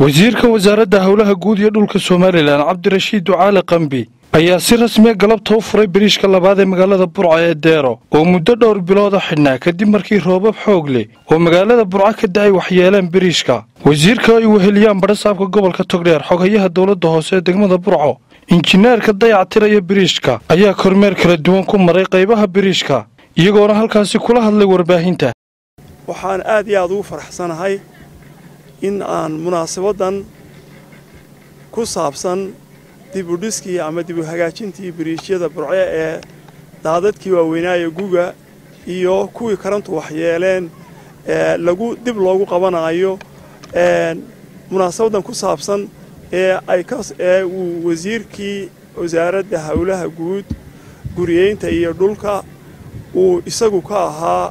wasiirka wasaaradda hawlaha guud ee dhulka Soomaaliland Cabdirashiid Ducaale Qambi ayaa si rasmi ah galabta u furay bariishka labaad ee magaalada Burco ee Deero oo muddo dhowr bilood ah xidhnaa kadib markii roobab xoog leh oo magaalada Burco ka da'ay waxyeeleen bariishka. wasiirka ay weheliyaan badhasaabka gobolka Togdheer xogayaha dawladda hoose ee degmada Burco injineerka dayactiraya bariishka ayaa kormeer kala duwan ku maray qaybaha bariishka iyagoona halkaasi kula hadlay warbaahinta. waxaan aad iyo aad ugu faraxsanahay in aan munaasabadan ku saabsan dib u dhiskii ama dib u hagaajintii bariishyada Burco ee daadadkii waaweynaayo guga iyo kuwii karantu waxyeeleen lagu dib loogu qabanayo munaasabadan ku saabsan ee uu wasiirkii wasaaradda hawlaha guud guriyeynta iyo dhulka uu isagu ka ahaa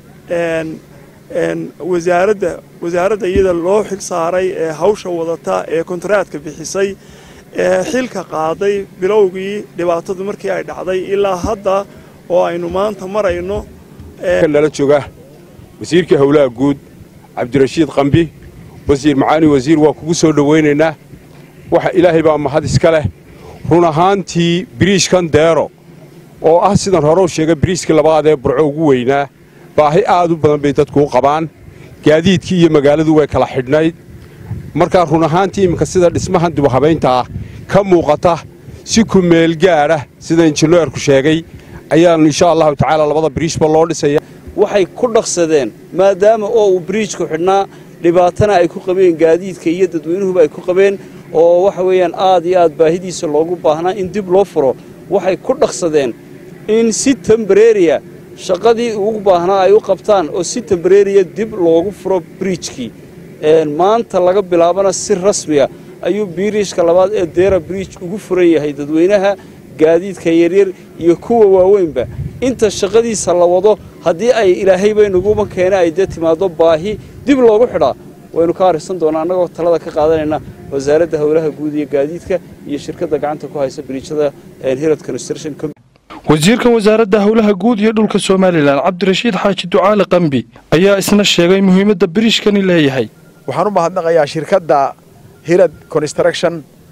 wasaaradda iyada loo xil saaray ee hawsha wadata ee kontraadka bixisay ee xilka qaaday bilowgii dhibaatadu markii ay dhacday ilaa hadda oo aynu maanta marayno nala jooga wasiirka hawlaha guud Cabdirashiid Qambi wasiir macaani wasiir waa kugu soo dhaweynaynaa waxa ilaahay baa mahad iska leh run ahaantii bariishkan Deero oo ah sidan hore u sheegay bariishka labaad ee Burco ugu weynaa baahi aad u badan bay dadku u qabaan gaadiidkii iyo magaaladu way kala xidhnayd marka run ahaantii imka sida dhismahan dib u habeynta ka muuqata si ku meel gaar ah sida injineerku sheegay ayaan insha Allah tacaala labada bariishba loo dhisay waxay ku dhaqsadeen maadaama oo uu bariishku xidhnaa dhibaatana ay ku qabeen gaadiidka iyo dadweynuhu ay ku qabeen oo waxa weeyaan aad iyo aad baahidiisa loogu baahnaa in dib loo furo waxay ku dhaqsadeen in si temporary shaqadii ugu baahnaa ay u qabtaan oo si temporary dib loogu furo bridge-kii maanta laga bilaabana si rasmi ah ayuu bariishka labaad ee Deero bridge ugu furan yahay dadweynaha gaadiidka yaryar iyo kuwa waaweynba inta shaqadiisa la wado hadii ay ilaahay bay nagu keenay ay dad timaado baahi dib loogu xidhaa waynu ka harisan doonaa anagoo talada ka qaadanayna wasaaradda hawlaha guud iyo gaadiidka iyo shirkadda gacanta ku haysa bariishada Hirad Construction wasiirka wasaaradda hawlaha guud ee dhulka Soomaaliland Cabdirashiid Xaaji Ducaale Qambi ayaa isna sheegay muhiimadda bariishkani leeyahay. waxaan u mahadnaqayaa shirkadda Hirad Construction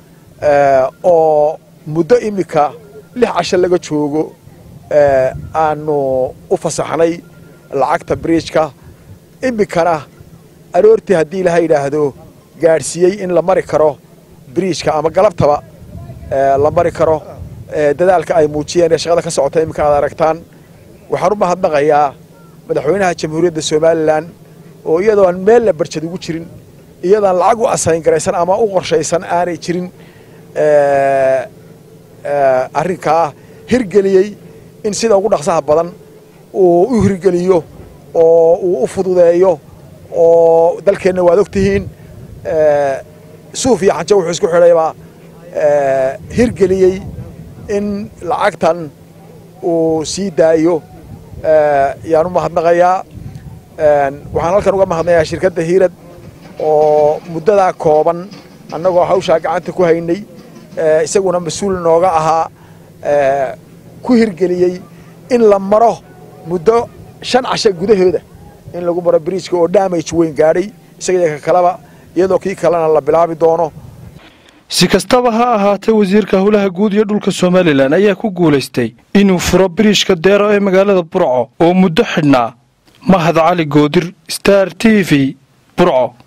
oo muddo imika 6 casho laga joogo aanu u fasaxnay lacagta bariishka imikana aroortii hadii la yiraahdo gaarsiiyay in la mari karo bariishka ama galabtaba la mari karo dadaalka ay muujiyeen shaqada ka socota imika aad aragtaan waxaan u mahadnaqayaa madaxweynaha jamhuuriyadda Soomaaliland oo iyadoo aan meel la barjad ugu jirin iyadoo lacag u asayn garaysan ama u qorshaysan aanay jirin arrinka hirgeliyay in sida ugu dhaqsaha badan uu u hirgeliyo oo uu u fududeeyo oo dalkeena waad ogtihiin suuf iyo xajo wuxuu isku xidhayba hirgeliyay in lacagtan uu sii daayo yaan u mahadnaqayaa waxaan halkan uga mahadnayaa shirkadda Hirad oo muddada kooban annagoo hawsha gacanta ku haynay isaguna mas'uul nooga ahaa ku hirgeliyay in la maro muddo 5 casho gudaheeda in lagu maro bariishka oo damage weyn gaadhay isaga kalaba iyadoo kii kalena la bilaabi doono. si kastaba ha ahaatee wasiirka hawlaha guud ee dhulka Soomaaliland ayaa ku guuleystay inuu furo bariishka Deero ee magaalada Burco oo muddo xidhnaa. Mahad Cali Goodir Star TV Burco.